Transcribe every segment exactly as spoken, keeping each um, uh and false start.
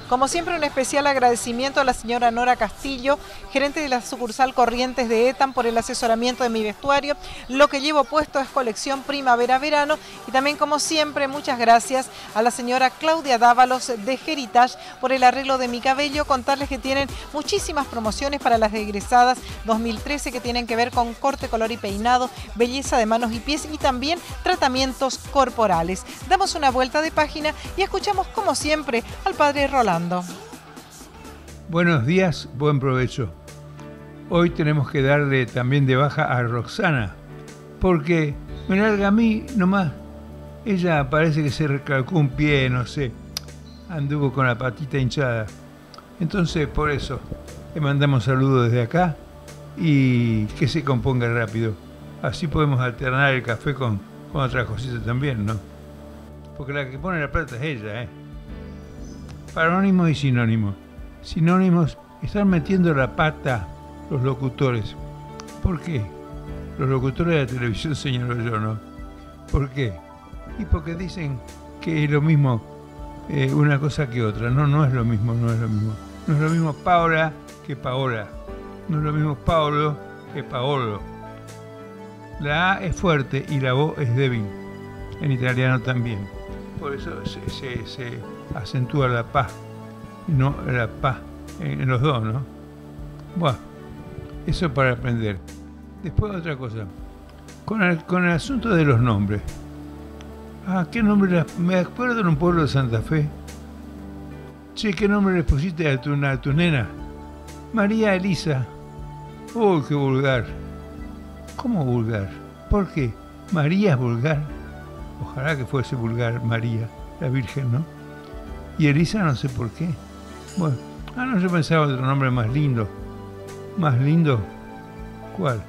Como siempre, un especial agradecimiento a la señora Nora Castillo, gerente de la sucursal Corrientes de Etam, por el asesoramiento de mi vestuario. Lo que llevo puesto es colección primavera-verano. Y también, como siempre, muchas gracias a la señora Claudia Dávalos de Heritage por el arreglo de mi cabello. Contarles que tienen muchísimas promociones para las egresadas dos mil trece que tienen que ver con corte, color y peinado, belleza de manos y pies y también tratamientos corporales. Damos una vuelta de página y escuchamos, como siempre, al padre Rolando. Buenos días, buen provecho. Hoy tenemos que darle también de baja a Roxana, porque me larga a mí nomás. Ella parece que se recalcó un pie, no sé, anduvo con la patita hinchada. Entonces, por eso, le mandamos saludos desde acá y que se componga rápido. Así podemos alternar el café con, con otras cositas también, ¿no? Porque la que pone la plata es ella, ¿eh? Parónimos y sinónimos. Sinónimos, están metiendo la pata los locutores. ¿Por qué? Los locutores de la televisión, señaló yo, ¿no? ¿Por qué? Y porque dicen que es lo mismo eh, una cosa que otra. No, no es lo mismo, no es lo mismo. No es lo mismo Paola que Paola. No es lo mismo Paolo que Paolo. La A es fuerte y la O es débil. En italiano también. Por eso se, se, se acentúa la pa, no la pa, en, en los dos, ¿no? Bueno, eso para aprender. Después otra cosa. Con el, con el asunto de los nombres. Ah, ¿qué nombre? Me acuerdo de un pueblo de Santa Fe. Che, ¿qué nombre le pusiste a tu, a tu nena? María Elisa. Uy, qué vulgar. ¿Cómo vulgar? ¿Por qué? María es vulgar. Ojalá que fuese vulgar María, la Virgen, ¿no? Y Elisa no sé por qué. Bueno, ah, no, yo pensaba otro nombre más lindo. ¿Más lindo? ¿Cuál?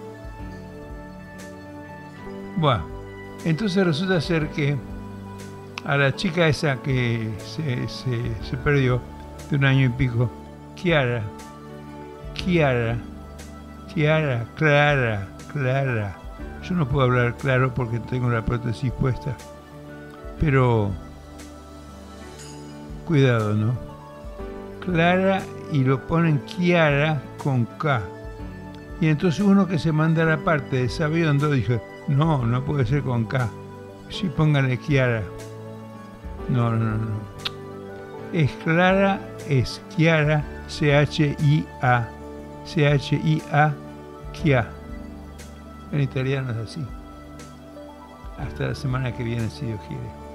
Bueno, entonces resulta ser que a la chica esa que se, se, se perdió de un año y pico, Kiara, Kiara, Kiara, Clara, Clara. Yo no puedo hablar claro porque tengo la prótesis puesta. Pero cuidado, ¿no? Clara y lo ponen Kiara con K. Y entonces uno que se manda la parte de sabiondo dijo, no, no puede ser con K. Sí, póngale Kiara. No, no, no. Es Clara, es Kiara, C H I A. C H I A, Kia. En italiano es así. Hasta la semana que viene, si Dios quiere.